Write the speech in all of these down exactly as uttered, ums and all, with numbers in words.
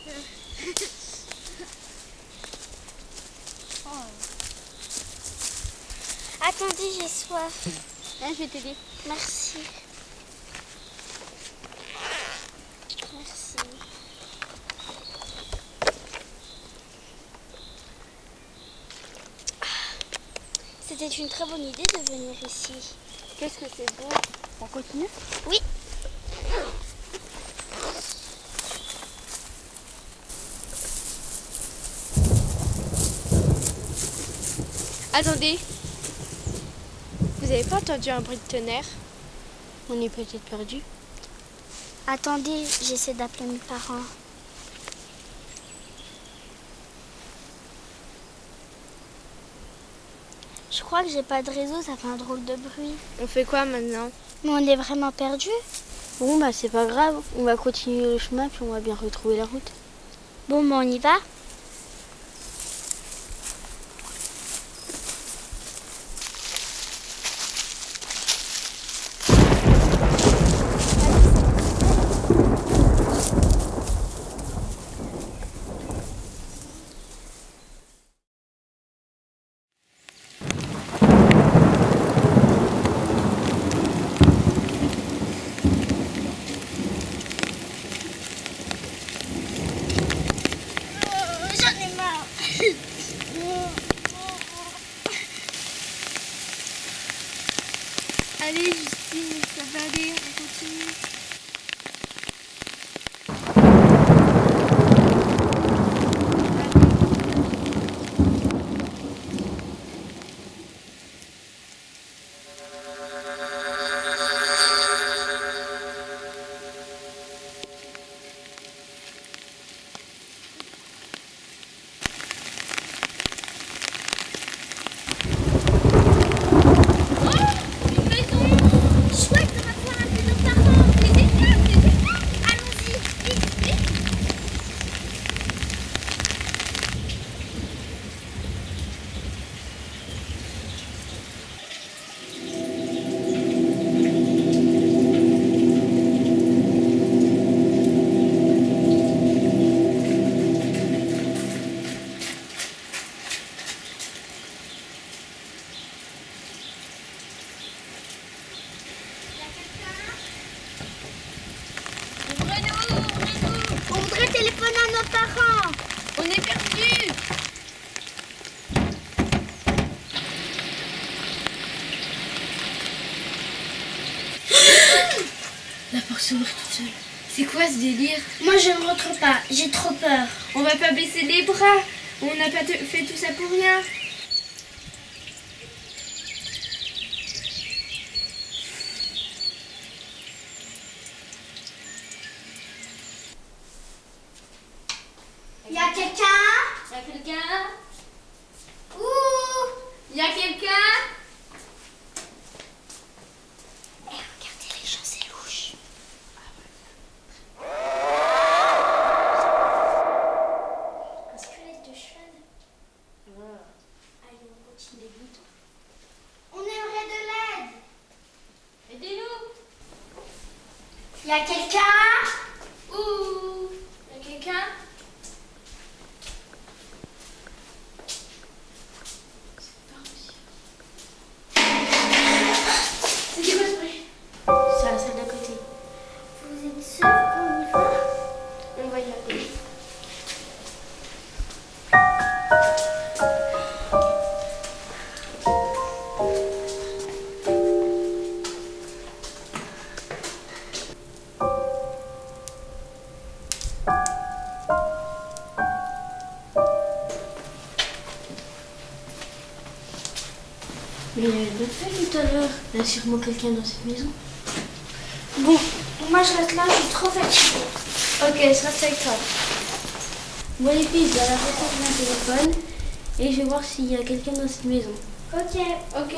Oh. Attendez, j'ai soif. Là, je vais t'aider. Merci. Merci. C'était une très bonne idée de venir ici. Qu'est-ce que c'est beau. On continue? Oui. Attendez. Vous avez pas entendu un bruit de tonnerre? On est peut-être perdu. Attendez, j'essaie d'appeler mes parents. Je crois que j'ai pas de réseau, ça fait un drôle de bruit. On fait quoi maintenant? Mais on est vraiment perdu. Bon bah c'est pas grave, on va continuer le chemin puis on va bien retrouver la route. Bon, bah on y va. Allez Justine, ça va aller, on continue. On voudrait téléphoner à nos parents. On est perdus. La porte s'ouvre toute seule. C'est quoi ce délire? Moi je ne rentre pas, j'ai trop peur. On va pas baisser les bras. On n'a pas fait tout ça pour rien. Il y a quelqu'un? Il y a quelqu'un? Ouh! Il y a quelqu'un? Eh, regardez les gens, c'est louche. Un squelette de cheval. Allez, on continue. On aimerait de l'aide. Aidez-nous. Il y a quelqu'un? Ouh. Il y a quelqu'un? C'est quoi ce bruit? C'est la salle d'à côté. Vous êtes sûr qu'on y va? On va y aller. Mais il y avait d'autres feuilles tout à l'heure. Il y a sûrement quelqu'un dans cette maison. Bon, moi je reste là, je suis trop fatiguée. Ok, je reste avec toi. Bon les filles, je vais à la recherche d'un téléphone et je vais voir s'il y a quelqu'un dans cette maison. Ok. Ok.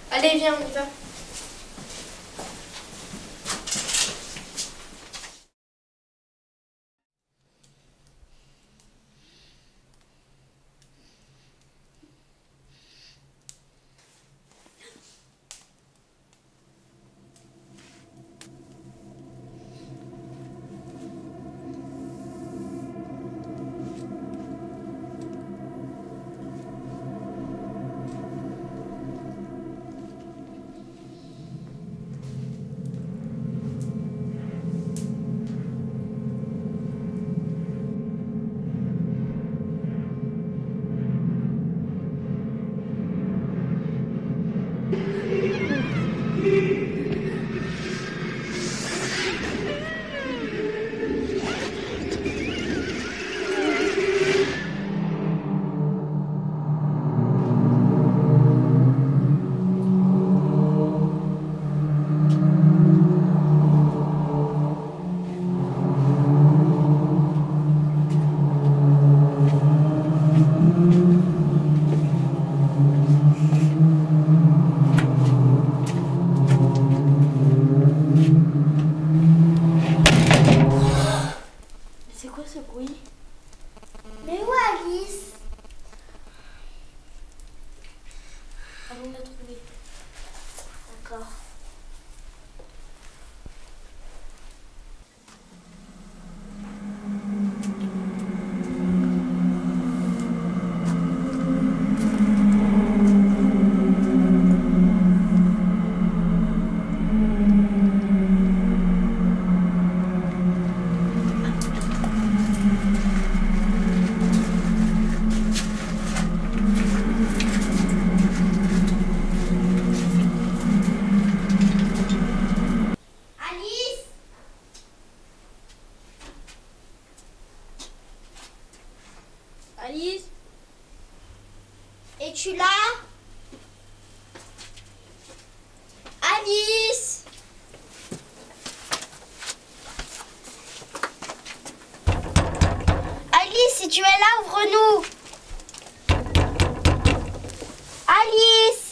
Allez, viens, on y va. C'est quoi ce bruit? Mais où Alice? Allons la trouver. D'accord. Alice? Es-tu là? Alice? Alice, si tu es là, ouvre-nous. Alice?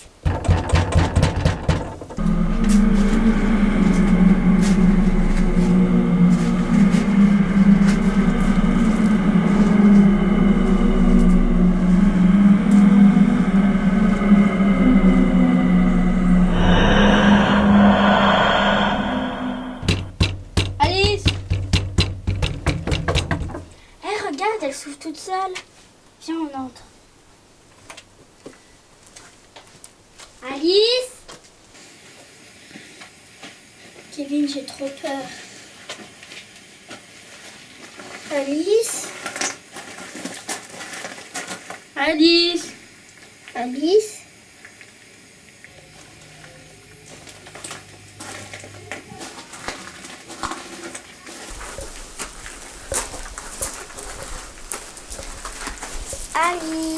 Regarde, elle s'ouvre toute seule. Viens, on entre. Alice? Kevin, j'ai trop peur. Alice? Alice? Alice? Alice?